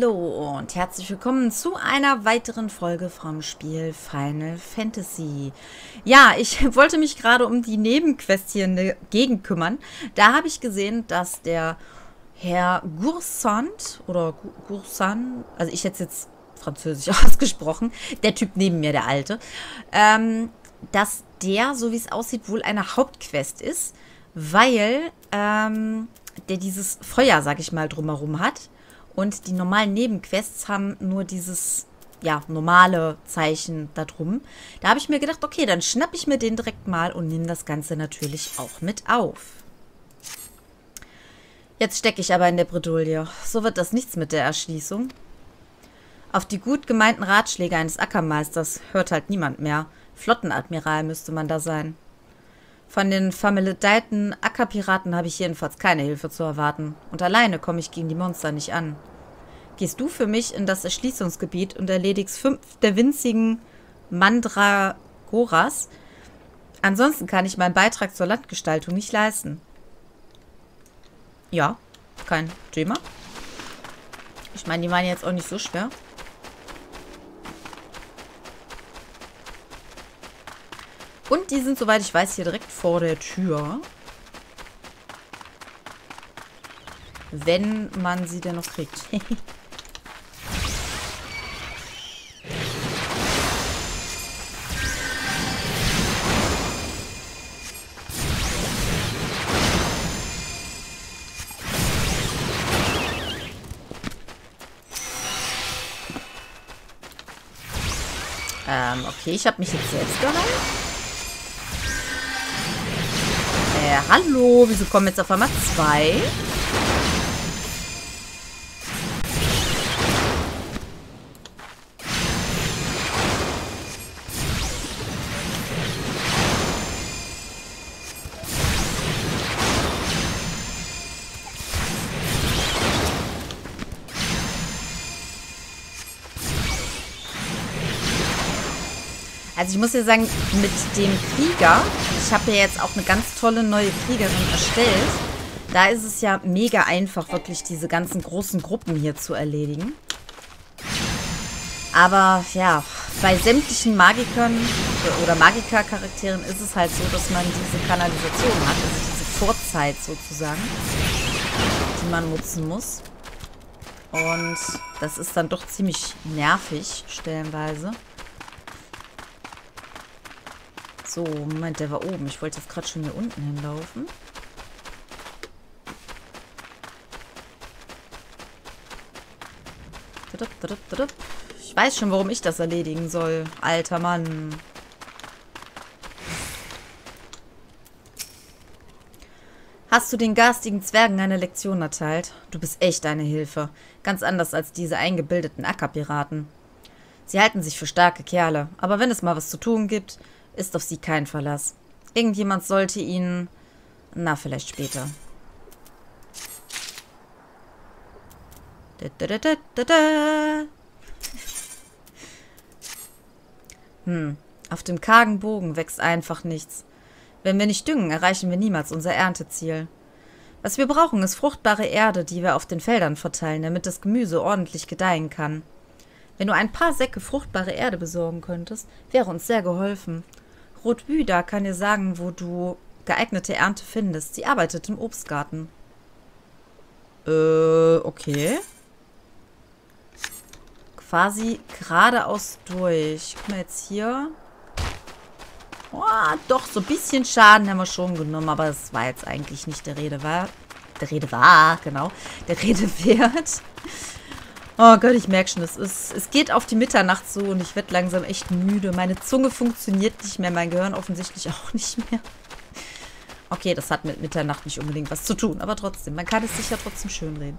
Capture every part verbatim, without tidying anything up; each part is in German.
Hallo und herzlich willkommen zu einer weiteren Folge vom Spiel Final Fantasy. Ja, ich wollte mich gerade um die Nebenquest hier in der Gegend kümmern. Da habe ich gesehen, dass der Herr Gursant oder Gursan, also ich hätte es jetzt französisch ausgesprochen, der Typ neben mir, der Alte, ähm, dass der, so wie es aussieht, wohl eine Hauptquest ist, weil ähm, der dieses Feuer, sag ich mal, drumherum hat. Und die normalen Nebenquests haben nur dieses, ja, normale Zeichen da drum. Da habe ich mir gedacht, okay, dann schnapp ich mir den direkt mal und nehme das Ganze natürlich auch mit auf. Jetzt stecke ich aber in der Bredouille. So wird das nichts mit der Erschließung. Auf die gut gemeinten Ratschläge eines Ackermeisters hört halt niemand mehr. Flottenadmiral müsste man da sein. Von den vermaledeiten Ackerpiraten habe ich jedenfalls keine Hilfe zu erwarten. Und alleine komme ich gegen die Monster nicht an. Gehst du für mich in das Erschließungsgebiet und erledigst fünf der winzigen Mandragoras? Ansonsten kann ich meinen Beitrag zur Landgestaltung nicht leisten. Ja, kein Thema. Ich meine, die waren jetzt auch nicht so schwer. Und die sind, soweit ich weiß, hier direkt vor der Tür. Wenn man sie denn noch kriegt. ähm, okay, ich habe mich jetzt selbst geheilt. Äh, hallo, wieso kommen jetzt auf einmal zwei? Also ich muss ja sagen, mit dem Krieger, ich habe ja jetzt auch eine ganz tolle neue Kriegerin erstellt, da ist es ja mega einfach, wirklich diese ganzen großen Gruppen hier zu erledigen. Aber ja, bei sämtlichen Magikern oder Magiker-Charakteren ist es halt so, dass man diese Kanalisation hat, also diese Vorzeit sozusagen, die man nutzen muss. Und das ist dann doch ziemlich nervig, stellenweise. So, Moment, der war oben. Ich wollte jetzt gerade schon hier unten hinlaufen. Ich weiß schon, warum ich das erledigen soll. Alter Mann. Hast du den garstigen Zwergen eine Lektion erteilt? Du bist echt eine Hilfe. Ganz anders als diese eingebildeten Ackerpiraten. Sie halten sich für starke Kerle. Aber wenn es mal was zu tun gibt, ist auf sie kein Verlass. Irgendjemand sollte ihnen... Na, vielleicht später. Da, da, da, da, da. Hm, auf dem kargen Bogen wächst einfach nichts. Wenn wir nicht düngen, erreichen wir niemals unser Ernteziel. Was wir brauchen, ist fruchtbare Erde, die wir auf den Feldern verteilen, damit das Gemüse ordentlich gedeihen kann. Wenn du ein paar Säcke fruchtbare Erde besorgen könntest, wäre uns sehr geholfen. Rotbüda kann dir sagen, wo du geeignete Ernte findest. Sie arbeitet im Obstgarten. Äh, okay. Quasi geradeaus durch. Guck mal jetzt hier. Oh, doch, so ein bisschen Schaden haben wir schon genommen, aber das war jetzt eigentlich nicht der Rede war. Der Rede war, genau. Der Rede wert. Oh Gott, ich merke schon, es, ist, es geht auf die Mitternacht so und ich werde langsam echt müde. Meine Zunge funktioniert nicht mehr, mein Gehirn offensichtlich auch nicht mehr. Okay, das hat mit Mitternacht nicht unbedingt was zu tun, aber trotzdem, man kann es sich ja trotzdem schönreden.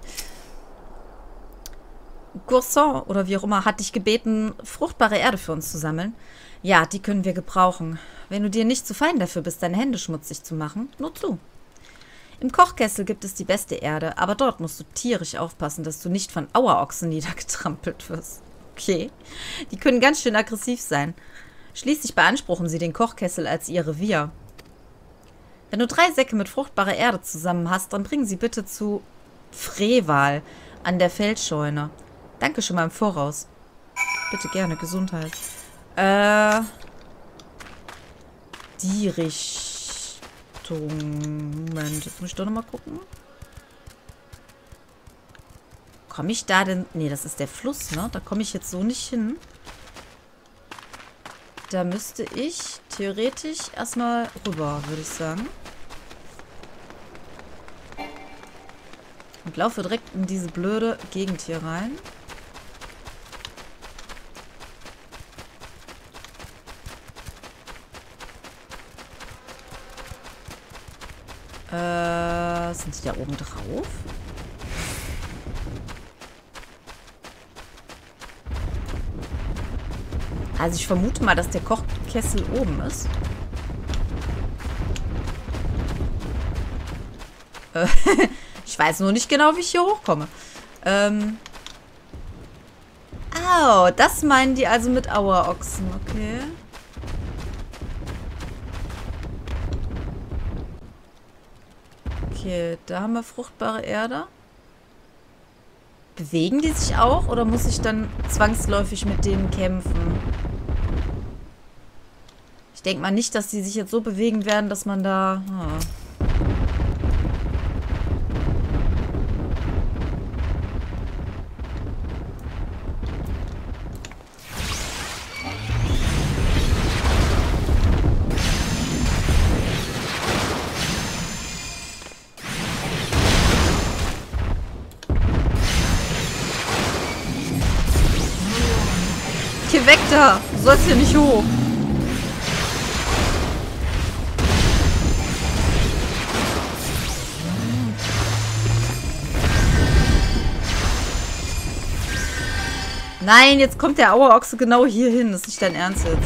Gourson, oder wie auch immer, hat dich gebeten, fruchtbare Erde für uns zu sammeln. Ja, die können wir gebrauchen. Wenn du dir nicht zu fein dafür bist, deine Hände schmutzig zu machen, nur zu. Im Kochkessel gibt es die beste Erde, aber dort musst du tierisch aufpassen, dass du nicht von Auerochsen niedergetrampelt wirst. Okay. Die können ganz schön aggressiv sein. Schließlich beanspruchen sie den Kochkessel als ihr Revier. Wenn du drei Säcke mit fruchtbarer Erde zusammen hast, dann bring sie bitte zu Freval an der Feldscheune. Danke schon mal im Voraus. Bitte gerne, Gesundheit. Äh, die Richtung. Moment, jetzt muss ich doch nochmal gucken. Komme ich da denn... Nee, das ist der Fluss, ne? Da komme ich jetzt so nicht hin. Da müsste ich theoretisch erstmal rüber, würde ich sagen. Und laufe direkt in diese blöde Gegend hier rein. Äh, sind die da oben drauf? Also ich vermute mal, dass der Kochkessel oben ist. Äh, ich weiß nur nicht genau, wie ich hier hochkomme. Ähm. Oh, das meinen die also mit Auerochsen, okay. Okay, da haben wir fruchtbare Erde. Bewegen die sich auch oder muss ich dann zwangsläufig mit denen kämpfen? Ich denke mal nicht, dass die sich jetzt so bewegen werden, dass man da... Ah. Geh weg da! Du sollst hier nicht hoch! Nein, jetzt kommt der Auerochse genau hier hin. Das ist nicht dein Ernst jetzt.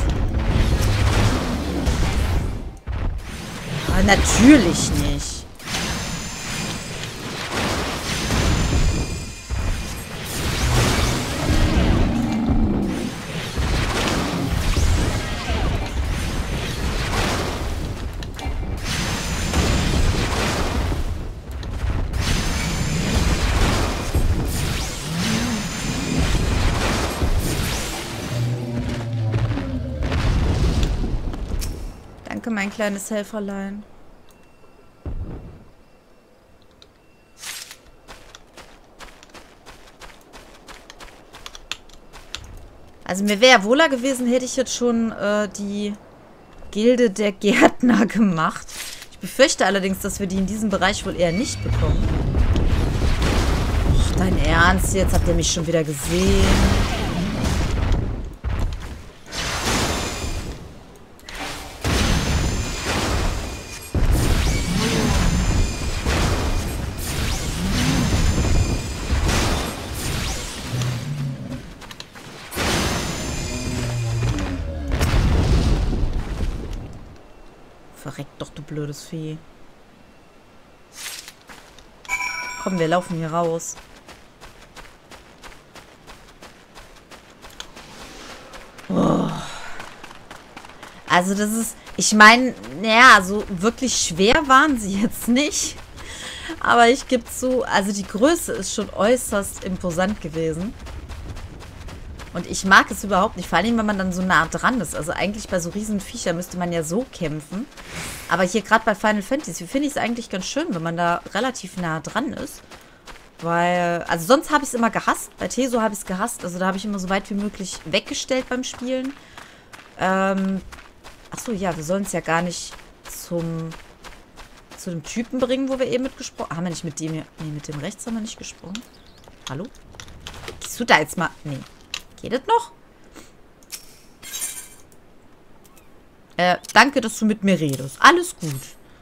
Aber natürlich nicht. Danke, mein kleines Helferlein. Also mir wäre wohler gewesen, hätte ich jetzt schon äh, die Gilde der Gärtner gemacht. Ich befürchte allerdings, dass wir die in diesem Bereich wohl eher nicht bekommen. Ach, dein Ernst? Jetzt habt ihr mich schon wieder gesehen. Verreck doch, du blödes Vieh. Komm, wir laufen hier raus. Oh. Also das ist... Ich meine, naja, so wirklich schwer waren sie jetzt nicht. Aber ich gebe zu, also die Größe ist schon äußerst imposant gewesen. Und ich mag es überhaupt nicht, vor allem, wenn man dann so nah dran ist. Also eigentlich bei so riesen Viechern müsste man ja so kämpfen. Aber hier gerade bei Final Fantasy finde ich es eigentlich ganz schön, wenn man da relativ nah dran ist. Weil, also sonst habe ich es immer gehasst. Bei Teso habe ich es gehasst. Also da habe ich immer so weit wie möglich weggestellt beim Spielen. Ähm, achso, ja, wir sollen es ja gar nicht zum, zu dem Typen bringen, wo wir eben mit gesprochen haben. Haben wir nicht mit dem hier? Nee, mit dem rechts haben wir nicht gesprochen. Hallo? Gehst du da jetzt mal? Nee. Geht das noch? Äh, danke, dass du mit mir redest. Alles gut.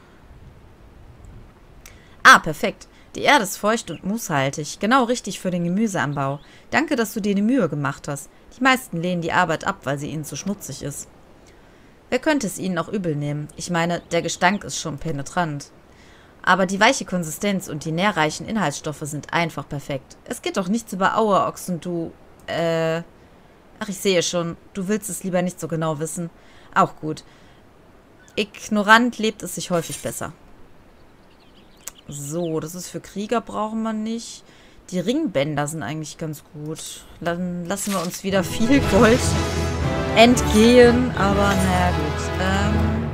Ah, perfekt. Die Erde ist feucht und mooshaltig. Genau richtig für den Gemüseanbau. Danke, dass du dir die Mühe gemacht hast. Die meisten lehnen die Arbeit ab, weil sie ihnen zu schmutzig ist. Wer könnte es ihnen auch übel nehmen? Ich meine, der Gestank ist schon penetrant. Aber die weiche Konsistenz und die nährreichen Inhaltsstoffe sind einfach perfekt. Es geht doch nichts über Auerochsen, du... Äh... Ach, ich sehe schon. Du willst es lieber nicht so genau wissen. Auch gut. Ignorant lebt es sich häufig besser. So, das ist für Krieger, brauchen wir nicht. Die Ringbänder sind eigentlich ganz gut. Dann lassen wir uns wieder viel Gold entgehen. Aber naja, gut. Ähm,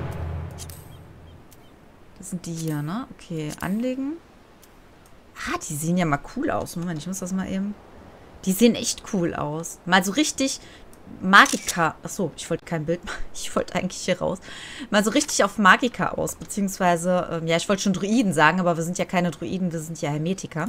das sind die hier, ne? Okay, anlegen. Ah, die sehen ja mal cool aus. Moment, ich muss das mal eben... Die sehen echt cool aus. Mal so richtig Magika... Achso, ich wollte kein Bild machen. Ich wollte eigentlich hier raus. Mal so richtig auf Magika aus. Beziehungsweise, ähm, ja, ich wollte schon Druiden sagen, aber wir sind ja keine Druiden, wir sind ja Hermetiker.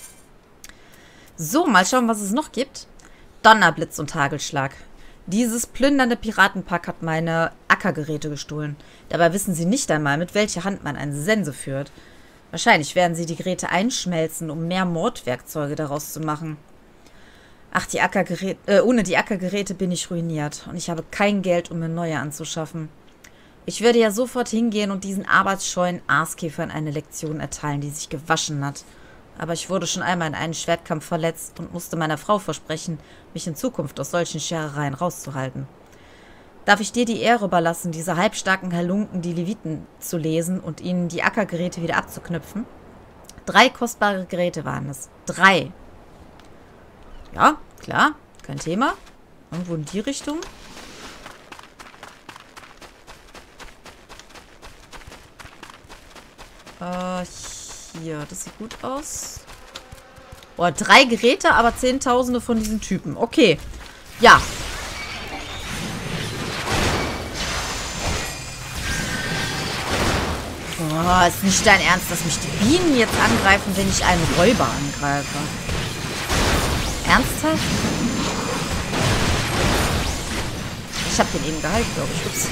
So, mal schauen, was es noch gibt. Donnerblitz und Hagelschlag. Dieses plündernde Piratenpack hat meine Ackergeräte gestohlen. Dabei wissen sie nicht einmal, mit welcher Hand man eine Sense führt. Wahrscheinlich werden sie die Geräte einschmelzen, um mehr Mordwerkzeuge daraus zu machen. Ach, die Ackergeräte, äh, ohne die Ackergeräte bin ich ruiniert. Und ich habe kein Geld, um mir neue anzuschaffen. Ich würde ja sofort hingehen und diesen arbeitsscheuen Aaskäfern eine Lektion erteilen, die sich gewaschen hat. Aber ich wurde schon einmal in einem Schwertkampf verletzt und musste meiner Frau versprechen, mich in Zukunft aus solchen Scherereien rauszuhalten. Darf ich dir die Ehre überlassen, diese halbstarken Halunken die Leviten zu lesen und ihnen die Ackergeräte wieder abzuknüpfen? Drei kostbare Geräte waren es. Drei. Ja, klar, kein Thema. Irgendwo in die Richtung. Äh, hier, das sieht gut aus. Boah, drei Geräte, aber Zehntausende von diesen Typen. Okay, ja. Boah, ist nicht dein Ernst, dass mich die Bienen jetzt angreifen, wenn ich einen Räuber angreife. Ernsthaft? Ich habe den eben geheilt, glaube ich. Ups.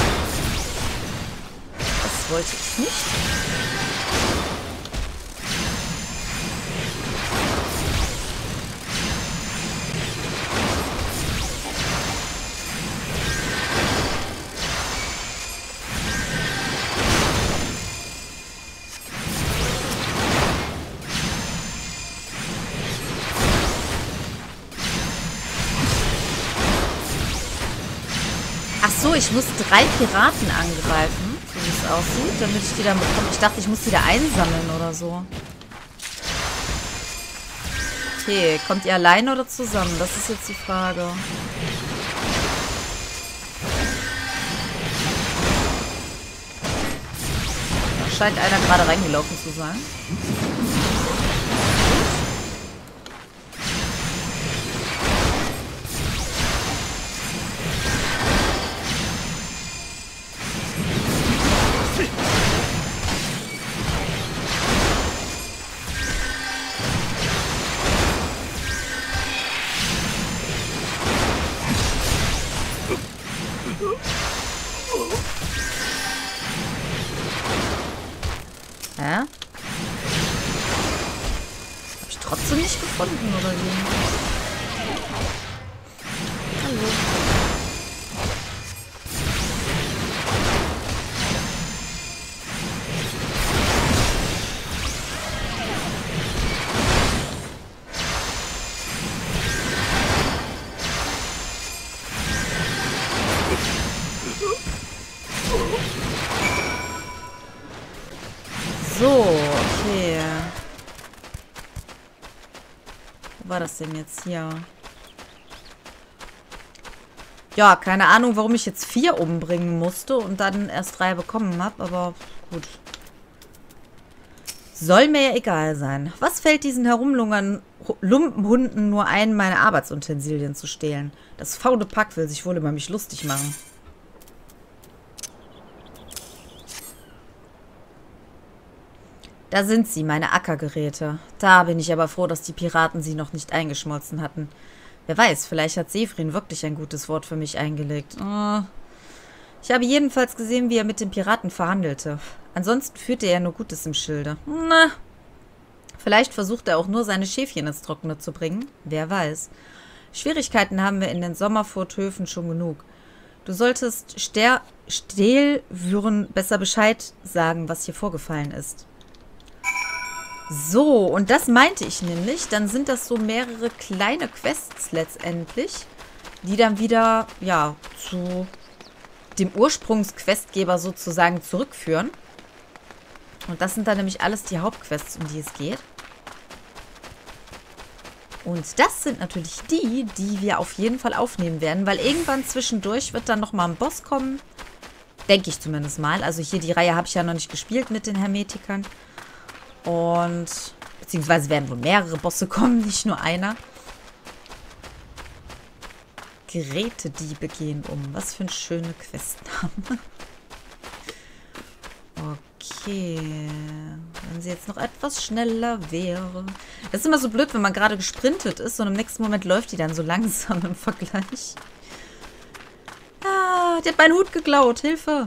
Das wollte ich nicht. Ach so, ich muss drei Piraten angreifen, so wie es aussieht, damit ich die dann bekomme. Ich dachte, ich muss die da einsammeln oder so. Okay, kommt ihr alleine oder zusammen? Das ist jetzt die Frage. Da scheint einer gerade reingelaufen zu sein. Hä? Hab ich trotzdem nicht gefunden, oder wie? Hallo. So, okay. Wo war das denn jetzt hier? Ja, keine Ahnung, warum ich jetzt vier umbringen musste und dann erst drei bekommen habe, aber gut. Soll mir ja egal sein. Was fällt diesen herumlungern Lumpenhunden nur ein, meine Arbeitsutensilien zu stehlen? Das faule Pack will sich wohl über mich lustig machen. Da sind sie, meine Ackergeräte. Da bin ich aber froh, dass die Piraten sie noch nicht eingeschmolzen hatten. Wer weiß, vielleicht hat Severin wirklich ein gutes Wort für mich eingelegt. Oh. Ich habe jedenfalls gesehen, wie er mit den Piraten verhandelte. Ansonsten führte er nur Gutes im Schilde. Na, vielleicht versucht er auch nur, seine Schäfchen ins Trockene zu bringen. Wer weiß. Schwierigkeiten haben wir in den Sommerfurthöfen schon genug. Du solltest Ster Stehlwürren besser Bescheid sagen, was hier vorgefallen ist. So, und das meinte ich nämlich. Dann sind das so mehrere kleine Quests letztendlich, die dann wieder, ja, zu dem Ursprungsquestgeber sozusagen zurückführen. Und das sind dann nämlich alles die Hauptquests, um die es geht. Und das sind natürlich die, die wir auf jeden Fall aufnehmen werden, weil irgendwann zwischendurch wird dann nochmal ein Boss kommen. Denke ich zumindest mal. Also hier die Reihe habe ich ja noch nicht gespielt mit den Hermetikern. Und beziehungsweise werden wohl mehrere Bosse kommen, nicht nur einer. Gerätediebe gehen um. Was für ein schöner Questname. Okay. Wenn sie jetzt noch etwas schneller wäre. Das ist immer so blöd, wenn man gerade gesprintet ist und im nächsten Moment läuft die dann so langsam im Vergleich. Ah, die hat meinen Hut geklaut. Hilfe.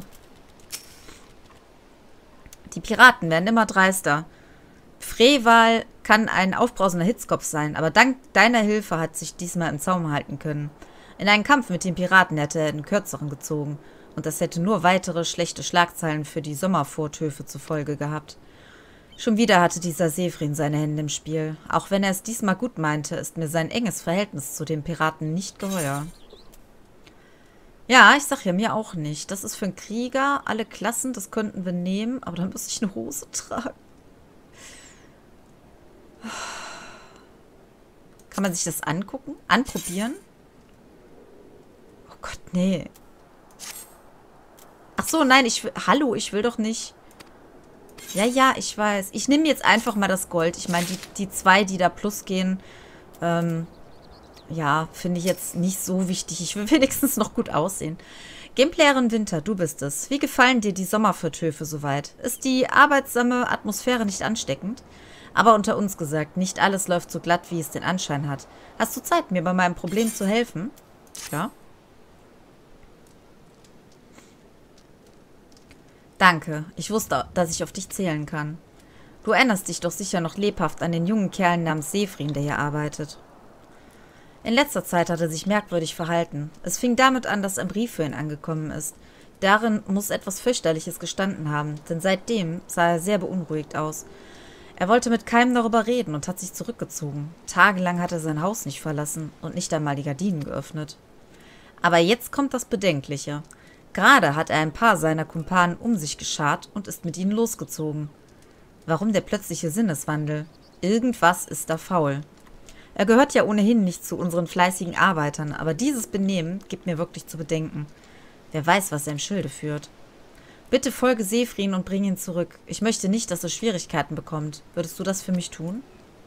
Die Piraten werden immer dreister. Freval kann ein aufbrausender Hitzkopf sein, aber dank deiner Hilfe hat sich diesmal im Zaum halten können. In einem Kampf mit den Piraten hätte er den Kürzeren gezogen. Und das hätte nur weitere schlechte Schlagzeilen für die Sommervortöfe zur Folge gehabt. Schon wieder hatte dieser Severin seine Hände im Spiel. Auch wenn er es diesmal gut meinte, ist mir sein enges Verhältnis zu den Piraten nicht geheuer. Ja, ich sag ja, mir auch nicht. Das ist für einen Krieger, alle Klassen, das könnten wir nehmen, aber dann muss ich eine Hose tragen. Kann man sich das angucken? Anprobieren? Oh Gott, nee. Ach so, nein, ich will... Hallo, ich will doch nicht... Ja, ja, ich weiß. Ich nehme jetzt einfach mal das Gold. Ich meine, die, die zwei, die da plus gehen, ähm, ja, finde ich jetzt nicht so wichtig. Ich will wenigstens noch gut aussehen. Gameplayerin Winter, du bist es. Wie gefallen dir die Sommervertöfe soweit? Ist die arbeitsame Atmosphäre nicht ansteckend? Aber unter uns gesagt, nicht alles läuft so glatt, wie es den Anschein hat. Hast du Zeit, mir bei meinem Problem zu helfen? Ja. Danke. Ich wusste, dass ich auf dich zählen kann. Du erinnerst dich doch sicher noch lebhaft an den jungen Kerl namens Severin, der hier arbeitet. In letzter Zeit hat er sich merkwürdig verhalten. Es fing damit an, dass ein Brief für ihn angekommen ist. Darin muss etwas fürchterliches gestanden haben, denn seitdem sah er sehr beunruhigt aus. Er wollte mit keinem darüber reden und hat sich zurückgezogen. Tagelang hat er sein Haus nicht verlassen und nicht einmal die Gardinen geöffnet. Aber jetzt kommt das Bedenkliche. Gerade hat er ein paar seiner Kumpanen um sich geschart und ist mit ihnen losgezogen. Warum der plötzliche Sinneswandel? Irgendwas ist da faul. Er gehört ja ohnehin nicht zu unseren fleißigen Arbeitern, aber dieses Benehmen gibt mir wirklich zu bedenken. Wer weiß, was er im Schilde führt. Bitte folge Severin und bring ihn zurück. Ich möchte nicht, dass er Schwierigkeiten bekommt. Würdest du das für mich tun?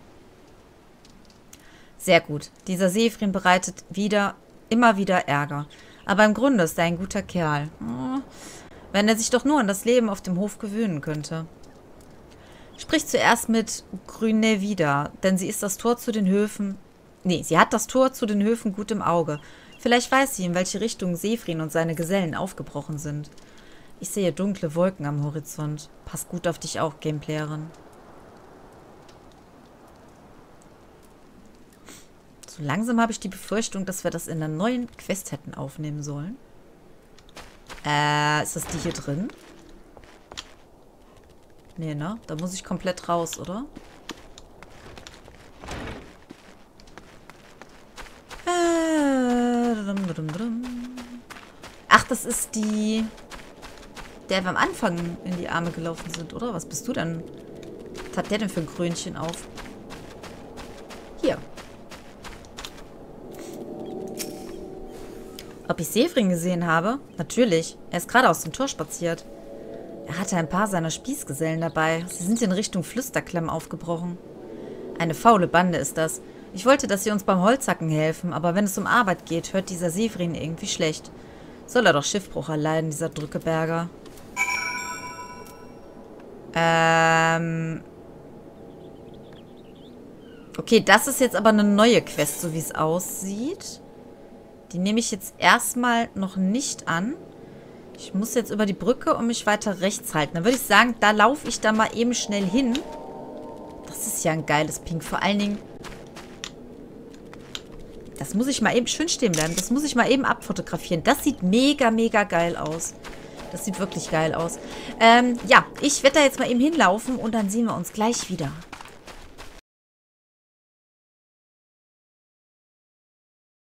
Sehr gut. Dieser Severin bereitet wieder, immer wieder Ärger. Aber im Grunde ist er ein guter Kerl. Oh, wenn er sich doch nur an das Leben auf dem Hof gewöhnen könnte. Sprich zuerst mit Grüne wieder, denn sie ist das Tor zu den Höfen... Nee, sie hat das Tor zu den Höfen gut im Auge. Vielleicht weiß sie, in welche Richtung Severin und seine Gesellen aufgebrochen sind. Ich sehe dunkle Wolken am Horizont. Pass gut auf dich auf, Gameplayerin. So langsam habe ich die Befürchtung, dass wir das in der neuen Quest hätten aufnehmen sollen. Äh, ist das die hier drin? Nee, ne? Da muss ich komplett raus, oder? Ach, das ist die... der wir am Anfang in die Arme gelaufen sind, oder? Was bist du denn? Was hat der denn für ein Krönchen auf? Hier. Ob ich Severin gesehen habe? Natürlich. Er ist gerade aus dem Tor spaziert. Er hatte ein paar seiner Spießgesellen dabei. Sie sind in Richtung Flüsterklemm aufgebrochen. Eine faule Bande ist das. Ich wollte, dass sie uns beim Holzhacken helfen, aber wenn es um Arbeit geht, hört dieser Severin irgendwie schlecht. Soll er doch Schiffbruch erleiden, dieser Drückeberger. Ähm... Okay, das ist jetzt aber eine neue Quest, so wie es aussieht. Die nehme ich jetzt erstmal noch nicht an. Ich muss jetzt über die Brücke und mich weiter rechts halten. Dann würde ich sagen, da laufe ich da mal eben schnell hin. Das ist ja ein geiles Pink. Vor allen Dingen... Das muss ich mal eben schön stehen bleiben. Das muss ich mal eben abfotografieren. Das sieht mega, mega geil aus. Das sieht wirklich geil aus. Ähm, ja, ich werde da jetzt mal eben hinlaufen und dann sehen wir uns gleich wieder.